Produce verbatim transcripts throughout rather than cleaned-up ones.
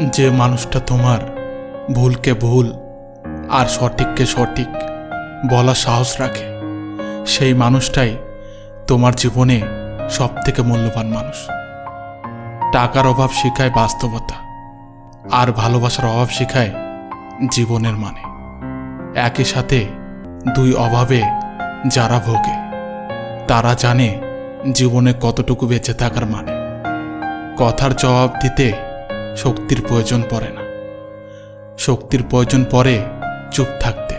যে মানুষটা তোমার ভুলকে ভুল আর সঠিককে সঠিক বলার সাহস রাখে, সেই মানুষটাই তোমার জীবনে সবথেকে মূল্যবান মানুষ। টাকার অভাব শেখায় বাস্তবতা, আর ভালোবাসার অভাব শেখায় জীবনের মানে। একই সাথে দুই অভাবে যারা ভোগে তারা জানে জীবনে কতটুকু বেঁচে থাকার মানে। কথার জবাব দিতে শক্তির প্রয়োজন পড়ে না, শক্তির প্রয়োজন পড়ে চুপ থাকতে।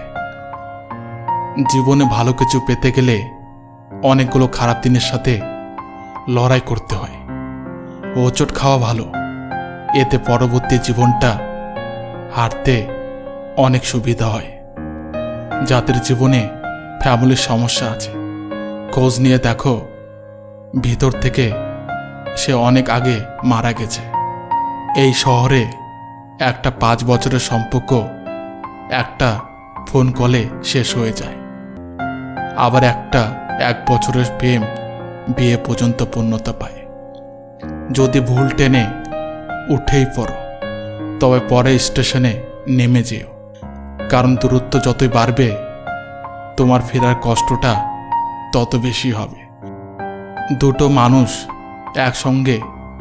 জীবনে ভালো কিছু পেতে গেলে অনেকগুলো খারাপ দিনের সাথে লড়াই করতে হয়। হোঁচট খাওয়া ভালো, এতে পরবর্তী জীবনটা হারতে অনেক সুবিধা হয়। যাদের জীবনে ফ্যামিলির সমস্যা আছে, খোঁজ নিয়ে দেখো ভিতর থেকে সে অনেক আগে মারা গেছে। এই শহরে একটা পাঁচ বছরের সম্পর্ক একটা ফোন কলে শেষ হয়ে যায়, আবার একটা এক বছরের প্রেম বিয়ে পর্যন্ত পূর্ণতা পায়। যদি ভুল টেনে উঠেই পড়ো, তবে পরে স্টেশনে নেমে যেও, কারণ দূরত্ব যতই বাড়বে তোমার ফেরার কষ্টটা তত বেশি হবে। দুটো মানুষ একসঙ্গে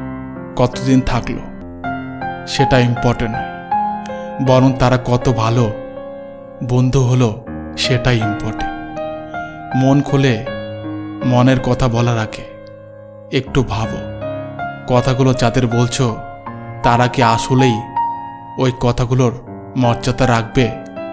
কতদিন থাকলো সেটা ইম্পর্টেন্ট নয়, বরং তারা কত ভালো বন্ধু হলো সেটাই ইম্পর্টেন্ট। মন খুলে মনের কথা বলার আগে একটু ভাবো, কথাগুলো যাদের বলছো তারা কি আসলেই ওই কথাগুলোর মর্যাদা রাখবে?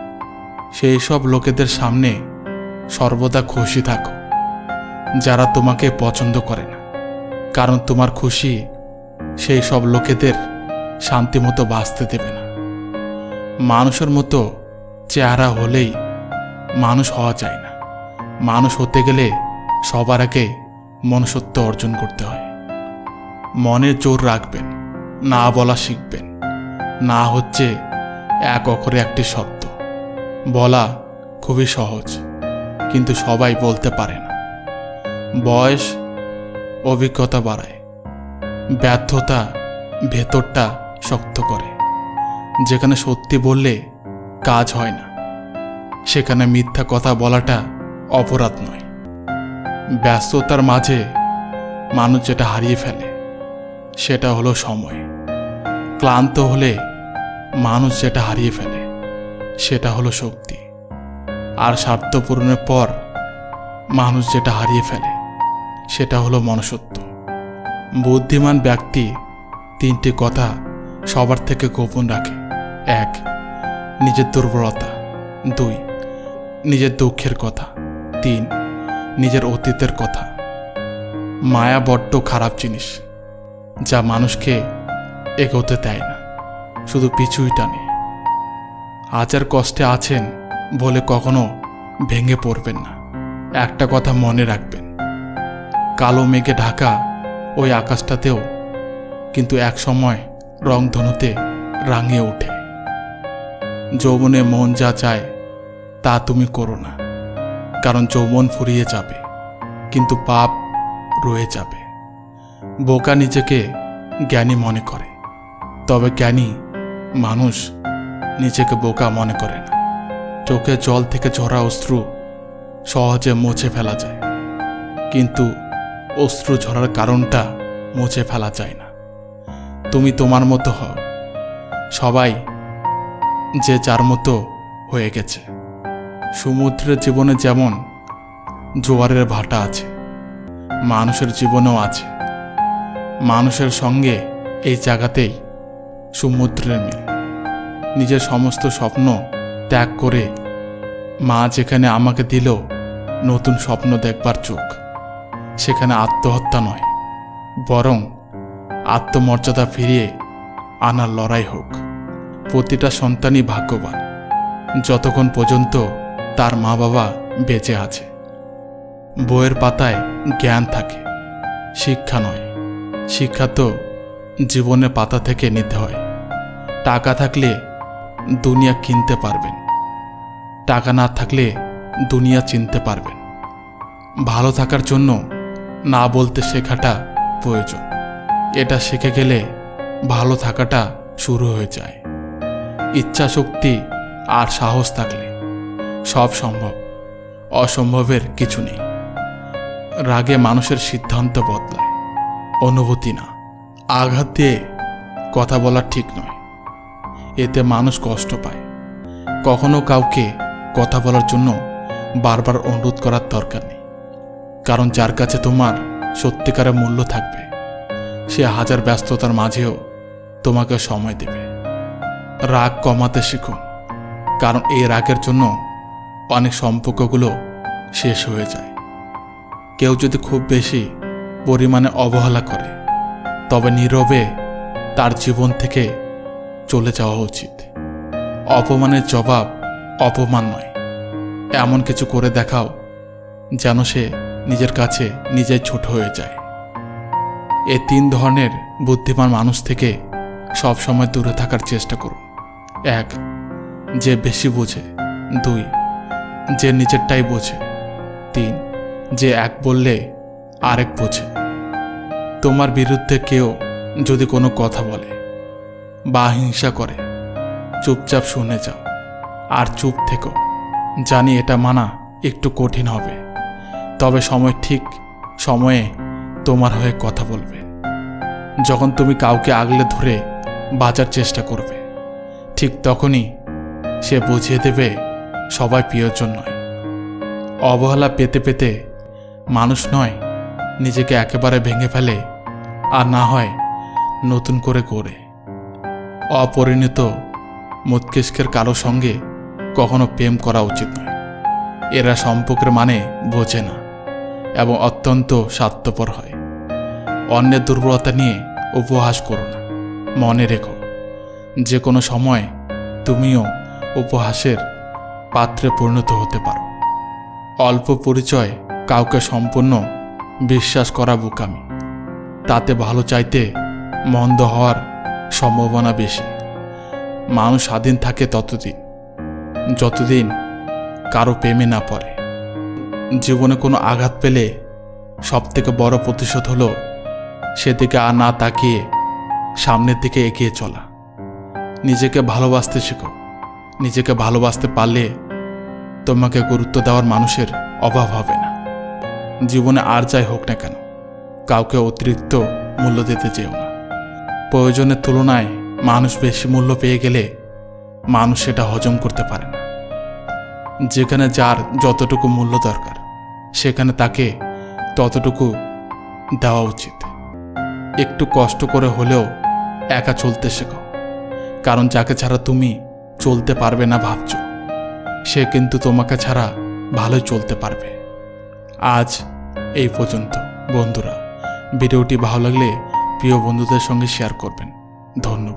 সেই সব লোকেদের সামনে সর্বদা খুশি থাকো যারা তোমাকে পছন্দ করে না, কারণ তোমার খুশি সেই সব লোকেদের শান্তিমতো বাঁচতে দেবে না। মানুষের মতো চেহারা হলেই মানুষ হওয়া যায় না, মানুষ হতে গেলে সবার আগে মনুষ্যত্ব অর্জন করতে হয়। মনের জোর রাখবেন, না বলা শিখবেন। না হচ্ছে এক অক্ষরে একটি শব্দ। বলা খুবই সহজ, কিন্তু সবাই বলতে পারে না। বয়স অভিজ্ঞতা বাড়ায়, ব্যর্থতা ভেতরটা শক্ত করে। যেখানে সত্যি বললে কাজ হয় না, সেখানে মিথ্যা কথা বলাটা অপরাধ নয়। ব্যস্ততার মাঝে মানুষ যেটা হারিয়ে ফেলে সেটা হলো সময়। ক্লান্ত হলে মানুষ যেটা হারিয়ে ফেলে সেটা হলো শক্তি। আর স্বার্থ পূরণের পর মানুষ যেটা হারিয়ে ফেলে সেটা হলো মনুষ্যত্ব। বুদ্ধিমান ব্যক্তি তিনটি কথা সবার থেকে গোপন রাখে। এক, নিজের দুর্বলতা। দুই, নিজের দুঃখের কথা। তিন, নিজের অতীতের কথা। মায়া বড্ড খারাপ জিনিস, যা মানুষকে এগোতে দেয় না, শুধু পিছুই টানে। হাজার কষ্টে আছেন বলে কখনো ভেঙে পড়বেন না। একটা কথা মনে রাখবেন, কালো মেঘে ঢাকা ওই আকাশটাতেও কিন্তু এক সময় রংধনুতে রাঙিয়ে ওঠে। যৌবনে মন যা চায় তা তুমি করো না, কারণ যৌবন ফুরিয়ে যাবে কিন্তু পাপ রয়ে যাবে। বোকা নিজেকে জ্ঞানী মনে করে, তবে জ্ঞানী মানুষ নিজেকে বোকা মনে করে না। চোখে জল থেকে ঝরা অশ্রু সহজে মুছে ফেলা যায়, কিন্তু অশ্রু ঝরার কারণটা মুছে ফেলা যায় না। তুমি তোমার মতো হও, সবাই যে যার মতো হয়ে গেছে। সমুদ্রের জীবনে যেমন জোয়ারের ভাটা আছে, মানুষের জীবনেও আছে। মানুষের সঙ্গে এই জায়গাতেই সমুদ্রের মিল। নিজের সমস্ত স্বপ্ন ত্যাগ করে মা যেখানে আমাকে দিল নতুন স্বপ্ন দেখবার চোখ, সেখানে আত্মহত্যা নয়, বরং আত্মমর্যাদা ফিরিয়ে আনার লড়াই হোক। প্রতিটা সন্তানই ভাগ্যবান যতক্ষণ পর্যন্ত তার মা বাবা বেঁচে আছে। বইয়ের পাতায় জ্ঞান থাকে, শিক্ষা নয়। শিক্ষা তো জীবনের পাতা থেকে নিতে হয়। টাকা থাকলে দুনিয়া কিনতে পারবেন, টাকা না থাকলে দুনিয়া চিনতে পারবেন। ভালো থাকার জন্য না বলতে শেখাটা প্রয়োজন। এটা শিখে গেলে ভালো থাকাটা শুরু হয়ে যায়। ইচ্ছা শক্তি আর সাহস থাকলে সব সম্ভব, অসম্ভবের কিছু নেই। রাগে মানুষের সিদ্ধান্ত বদলায়, অনুভূতি না। আঘাত দিয়ে কথা বলা ঠিক নয়, এতে মানুষ কষ্ট পায়। কখনো কাউকে কথা বলার জন্য বারবার অনুরোধ করার দরকার নেই, কারণ যার কাছে তোমার সত্যিকারের মূল্য থাকবে সে হাজার ব্যস্ততার মাঝেও তোমাকে সময় দেবে। রাগ কমাতে শিখুন, কারণ এই রাগের জন্য অনেক সম্পর্কগুলো শেষ হয়ে যায়। কেউ যদি খুব বেশি পরিমাণে অবহেলা করে তবে নীরবে তার জীবন থেকে চলে যাওয়া উচিত। অপমানের জবাব অপমান নয়, এমন কিছু করে দেখাও যেন সে নিজের কাছে নিজেই ছোট হয়ে যায়। এই তিন ধরনের বুদ্ধিমান মানুষ থেকে সব সময় দূরে থাকার চেষ্টা করুন। এক, যে বেশি বোঝে। দুই, যে নিজেরটাই বোঝে। তিন, যে এক বললে আরেক বোঝে। তোমার বিরুদ্ধে কেউ যদি কোনো কথা বলে বা হিংসা করে, চুপচাপ শুনে যাও আর চুপ থেকো। জানি এটা মানা একটু কঠিন হবে, তবে সময় ঠিক সময়ে তোমার হয়ে কথা বলবে। যখন তুমি কাউকে আগলে ধরে বাঁচার চেষ্টা করবে, ঠিক তখনই সে বুঝিয়ে দেবে সবাই প্রিয়জন নয়। অবহেলা পেতে পেতে মানুষ নয় নিজেকে একেবারে ভেঙে ফেলে, আর না হয় নতুন করে গড়ে। অপরিণত মস্তিষ্কের কারো সঙ্গে কখনো প্রেম করা উচিত নয়। এরা সম্পর্কের মানে বোঝে না এবং অত্যন্ত স্বার্থপর হয়। অন্যের দুর্বলতা নিয়ে উপহাস করো না। মনে রেখো, যে কোনো সময় তুমিও উপহাসের পাত্রে পরিণত হতে পারো। অল্প পরিচয় কাউকে সম্পূর্ণ বিশ্বাস করা বোকামি, তাতে ভালো চাইতে মন্দ হওয়ার সম্ভাবনা বেশি। মানুষ স্বাধীন থাকে ততদিন যতদিন কারো প্রেমে না পড়ে। জীবনে কোনো আঘাত পেলে সবথেকে বড় প্রতিশোধ হলো সেদিকে আর না তাকিয়ে সামনের দিকে এগিয়ে চলা। নিজেকে ভালোবাসতে শেখো। নিজেকে ভালোবাসতে পারলে তোমাকে গুরুত্ব দেওয়ার মানুষের অভাব হবে না। জীবনে আর যাই হোক না কেন, কাউকে অতিরিক্ত মূল্য দিতে চেও না। প্রয়োজনের তুলনায় মানুষ বেশি মূল্য পেয়ে গেলে মানুষ সেটা হজম করতে পারে না। যেখানে যার যতটুকু মূল্য দরকার সেখানে তাকে ততটুকু দেওয়া উচিত। একটু কষ্ট করে হলেও একা চলতে শেখো, কারণ যাকে ছাড়া তুমি চলতে পারবে না ভাবছ, সে কিন্তু তোমাকে ছাড়া ভালোই চলতে পারবে। আজ এই পর্যন্ত বন্ধুরা। ভিডিওটি ভালো লাগলে প্রিয় বন্ধুদের সঙ্গে শেয়ার করবেন। ধন্যবাদ।